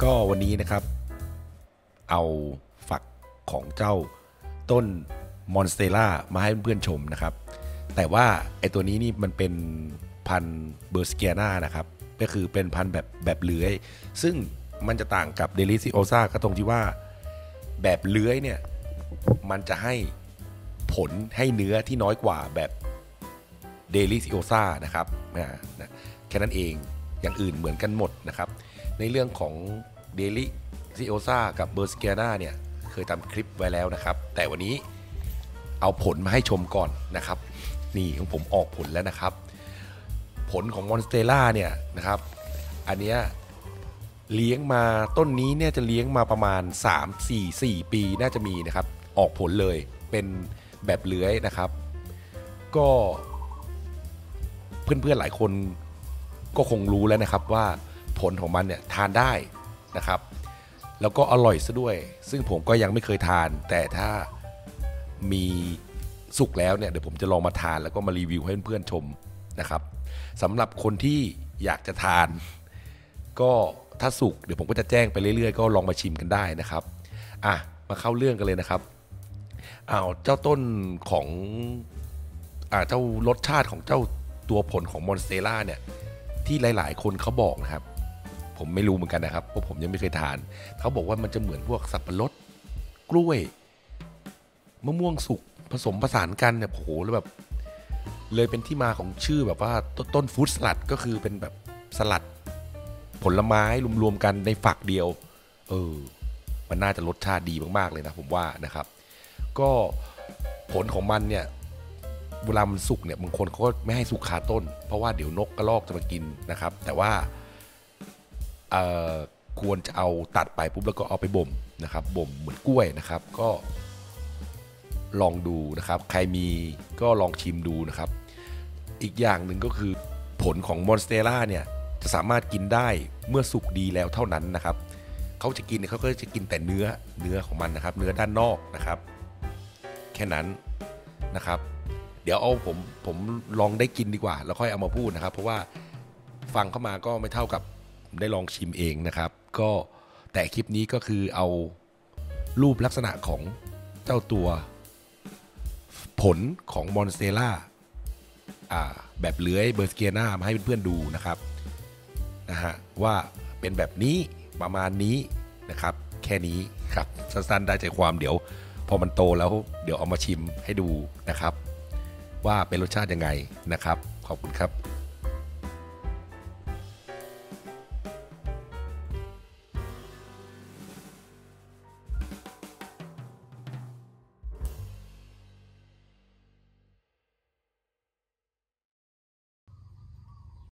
ก็วันนี้นะครับเอาฝักของเจ้าต้นมอนสเตล่ามาให้เพื่อนๆชมนะครับแต่ว่าไอตัวนี้นี่มันเป็นพันธุ์เบอร์สเกียนานะครับก็คือเป็นพันธุ์แบบเลื้อยซึ่งมันจะต่างกับเดลิซิโอซาก็ตรงที่ว่าแบบเลื้อยเนี่ยมันจะให้ผลให้เนื้อที่น้อยกว่าแบบเดลิซิโอซานะครับแค่นั้นเองอย่างอื่นเหมือนกันหมดนะครับในเรื่องของเดลิซิโอซากับเบอร์สเกียนาเนี่ยเคยทำคลิปไว้แล้วนะครับแต่วันนี้เอาผลมาให้ชมก่อนนะครับนี่ของผมออกผลแล้วนะครับผลของมอนสเตล่าเนี่ยนะครับอันเนี้ยเลี้ยงมาต้นนี้เนี่ยจะเลี้ยงมาประมาณ4 ปีน่าจะมีนะครับออกผลเลยเป็นแบบเลื้อยนะครับก็เพื่อนๆหลายคนก็คงรู้แล้วนะครับว่าผลของมันเนี่ยทานได้นะครับแล้วก็อร่อยซะด้วยซึ่งผมก็ยังไม่เคยทานแต่ถ้ามีสุกแล้วเนี่ยเดี๋ยวผมจะลองมาทานแล้วก็มารีวิวให้เพื่อนๆชมนะครับสำหรับคนที่อยากจะทานก็ถ้าสุกเดี๋ยวผมก็จะแจ้งไปเรื่อยๆก็ลองมาชิมกันได้นะครับมาเข้าเรื่องกันเลยนะครับเจ้าต้นของเจ้ารสชาติของเจ้าตัวผลของมอนสเตล่าเนี่ยที่หลายๆคนเขาบอกนะครับผมไม่รู้เหมือนกันนะครับเพราะผมยังไม่เคยทานเขาบอกว่ามันจะเหมือนพวกสับปะรดกล้วยมะม่วงสุกผสมผสานกันเนี่ยโอ้โหแล้วแบบเลยเป็นที่มาของชื่อแบบว่าต้นฟู้ดสลัดก็คือเป็นแบบสลัดผลไม้รวมๆกันในฝักเดียวมันน่าจะรสชาติดีมากๆเลยนะผมว่านะครับก็ผลของมันเนี่ยเวลามันสุกเนี่ยบางคนเขาก็ไม่ให้สุกคาต้นเพราะว่าเดี๋ยวนกกระรอกจะมากินนะครับแต่ว่าควรจะเอาตัดไปปุ๊บแล้วก็เอาไปบ่มนะครับบ่มเหมือนกล้วยนะครับก็ลองดูนะครับใครมีก็ลองชิมดูนะครับอีกอย่างหนึ่งก็คือผลของมอนสเตล่าเนี่ยจะสามารถกินได้เมื่อสุกดีแล้วเท่านั้นนะครับเขาจะกินเขาก็จะกินแต่เนื้อของมันนะครับเนื้อด้านนอกนะครับแค่นั้นนะครับเดี๋ยวเอาผมลองได้กินดีกว่าแล้วค่อยเอามาพูดนะครับเพราะว่าฟังเข้ามาก็ไม่เท่ากับได้ลองชิมเองนะครับก็แต่คลิปนี้ก็คือเอารูปลักษณะของเจ้าตัวผลของมอนสเตล่าแบบเลื้อยเบอร์สเกียนามาให้เพื่อนๆดูนะครับว่าเป็นแบบนี้ประมาณนี้นะครับแค่นี้ครับสั้นๆได้ใจความเดี๋ยวพอมันโตแล้วเดี๋ยวเอามาชิมให้ดูนะครับว่าเป็นรสชาติยังไงนะครับขอบคุณครับ